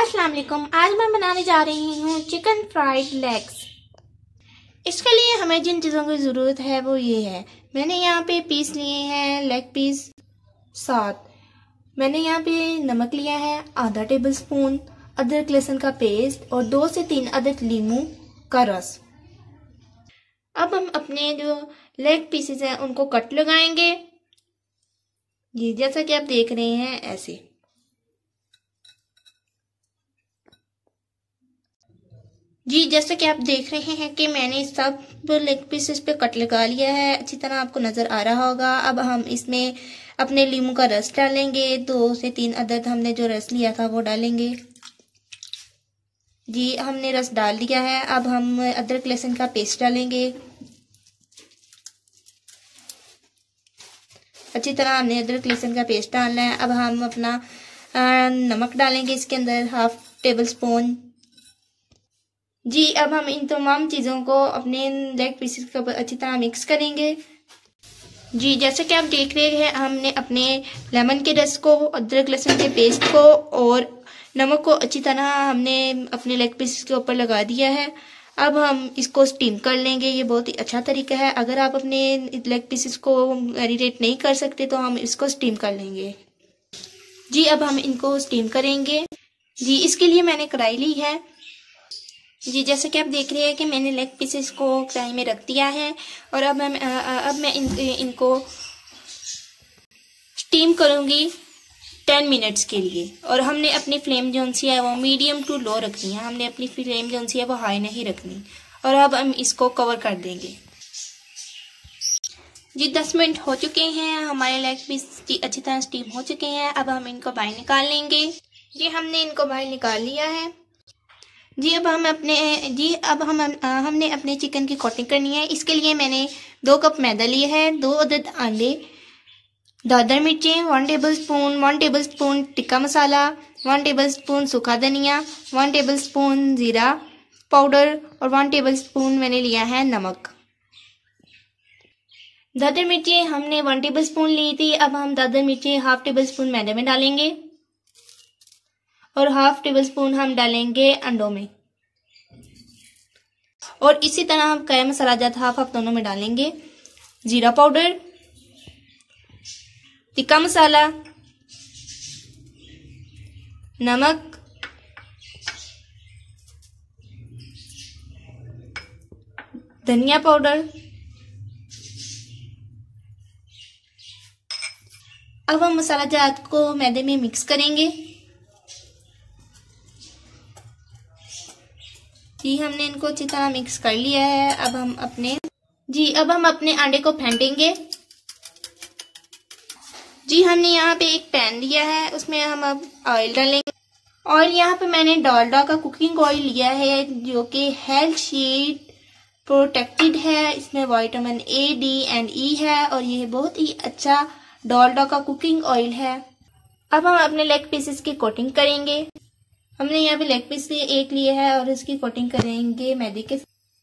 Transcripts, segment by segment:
अस्सलाम वालेकुम। आज मैं बनाने जा रही हूँ चिकन फ्राइड लेग्स। इसके लिए हमें जिन चीज़ों की ज़रूरत है वो ये है। मैंने यहाँ पे पीस लिए हैं लेग पीस 7। मैंने यहाँ पे नमक लिया है आधा टेबल स्पून, अदरक लहसुन का पेस्ट और 2 से 3 अदद लीमू का रस। अब हम अपने जो लेग पीसेस हैं उनको कट लगाएंगे। ये जैसा कि आप देख रहे हैं ऐसे। जी जैसा कि आप देख रहे हैं कि मैंने सब लेग पीसेस पे कट लगा लिया है, अच्छी तरह आपको नज़र आ रहा होगा। अब हम इसमें अपने लीमू का रस डालेंगे। 2 से 3 अदद हमने जो रस लिया था वो डालेंगे। जी हमने रस डाल दिया है। अब हम अदरक लहसुन का पेस्ट डालेंगे। अच्छी तरह हमने अदरक लहसुन का पेस्ट डालना है। अब हम अपना नमक डालेंगे इसके अंदर 1/2 टेबल स्पून। जी अब हम इन तमाम चीज़ों को अपने लेग पीसेस के ऊपर अच्छी तरह मिक्स करेंगे। जी जैसे कि आप देख रहे हैं हमने अपने लेमन के रस को, अदरक लहसुन के पेस्ट को और नमक को अच्छी तरह हमने अपने लेग पीसेस के ऊपर लगा दिया है। अब हम इसको स्टीम कर लेंगे। ये बहुत ही अच्छा तरीका है। अगर आप अपने लेग पीसेस को मैरिनेट नहीं कर सकते तो हम इसको स्टीम कर लेंगे। जी अब हम इनको स्टीम करेंगे। जी इसके लिए मैंने कढ़ाई ली है। जी जैसे कि आप देख रहे हैं कि मैंने लेग पीसेस को कढ़ाई में रख दिया है और अब मैं इनको स्टीम करूंगी 10 मिनट्स के लिए। और हमने अपनी फ्लेम जो सी है वो मीडियम टू लो रखनी है। हमने अपनी फ्लेम जो सी है वो हाई नहीं रखनी। और अब हम इसको कवर कर देंगे। जी 10 मिनट हो चुके हैं। हमारे लेग पीस अच्छी तरह स्टीम हो चुके हैं। अब हम इनको बाहर निकाल लेंगे। जी हमने इनको बाहर निकाल लिया है। जी अब हमने अपने चिकन की कोटिंग करनी है। इसके लिए मैंने 2 कप मैदा लिया है, 2 अदद अंडे, दादर मिर्चें, 1 tablespoon tikka masala, 1 tablespoon सूखा धनिया, 1 टेबल स्पून जीरा पाउडर और 1 टेबल स्पून मैंने लिया है नमक। दादर मिर्चें हमने 1 टेबल स्पून ली थी। अब हम दादर मिर्चें 1/2 टेबल स्पून मैदे में डालेंगे और 1/2 टेबल स्पून हम डालेंगे अंडों में। और इसी तरह हम गरम मसाला जाता 1/2 दोनों में डालेंगे। जीरा पाउडर, टिक्का मसाला, नमक, धनिया पाउडर। अब हम मसाला जात को मैदे में मिक्स करेंगे। जी हमने इनको अच्छी तरह मिक्स कर लिया है। अब हम अपने अंडे को फेंटेंगे। जी हमने यहाँ पे एक पैन लिया है, उसमें हम अब ऑयल डालेंगे। ऑयल यहाँ पे मैंने डालडा का कुकिंग ऑयल लिया है जो कि हेल्थ शीट प्रोटेक्टेड है। इसमें vitamin A, D and E है और ये बहुत ही अच्छा डालडा का कुकिंग ऑयल है। अब हम अपने लेग पीसेस की कोटिंग करेंगे। हमने यहाँ पे लेग पीस से 1 लिए है और इसकी कोटिंग करेंगे मैदे के।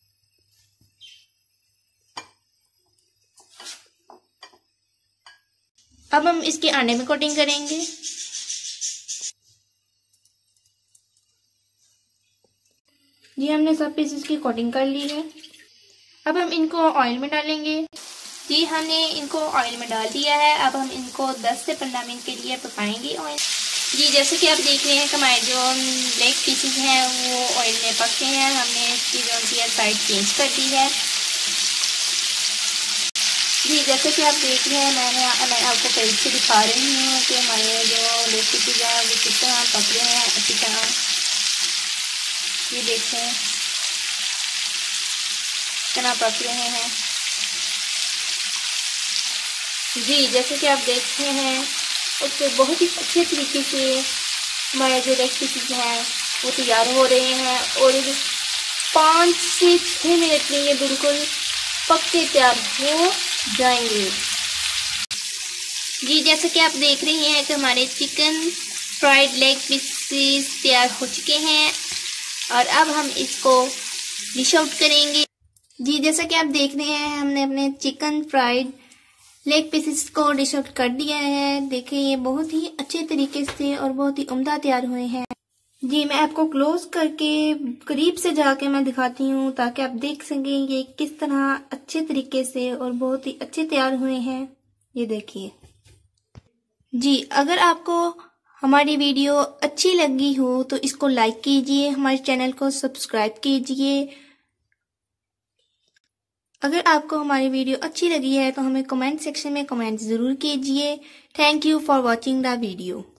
अब हम इसके अंडे में कोटिंग करेंगे। जी हमने सब पीसेस की कोटिंग कर ली है। अब हम इनको ऑयल में डालेंगे। जी हमने इनको ऑयल में डाल दिया है। अब हम इनको 10 से 15 मिनट के लिए पकाएंगे ऑयल। जी जैसे कि आप देख रहे हैं कि हमारे जो लेग पीसेस हैं वो ऑयल में पकते हैं। हमने इसकी जो सी साइड चेंज कर दी है। जी जैसे कि आप देख रहे हैं मैं आपको करीब से दिखा रही हूँ कि हमारे जो लेग पीसेस हैं वो किस तरह पक रहे हैं अच्छी तरह। ये देखते हैं कितना पक रहे हैं। जी जैसे कि आप देखते हैं उससे बहुत ही अच्छे तरीके से हमारे जो लेग पीसेस हैं वो तैयार हो रहे हैं और 5 से 6 मिनट में ये बिल्कुल पक के तैयार हो जाएंगे। जी जैसे कि आप देख रही हैं कि हमारे चिकन फ्राइड लेग पीसेस तैयार हो चुके हैं और अब हम इसको डिश आउट करेंगे। जी जैसा कि आप देख रहे हैं हमने अपने चिकन फ्राइड लेग पीसेस को डिश आउट कर दिया है। देखिए ये बहुत ही अच्छे तरीके से और बहुत ही उम्दा तैयार हुए हैं। जी मैं आपको क्लोज करके करीब से जाके मैं दिखाती हूँ ताकि आप देख सकें ये किस तरह अच्छे तरीके से और बहुत ही अच्छे तैयार हुए हैं। ये देखिए जी, अगर आपको हमारी वीडियो अच्छी लगी हो तो इसको लाइक कीजिए, हमारे चैनल को सब्सक्राइब कीजिए। अगर आपको हमारी वीडियो अच्छी लगी है तो हमें कमेंट सेक्शन में कमेंट ज़रूर कीजिए। Thank you for watching the video.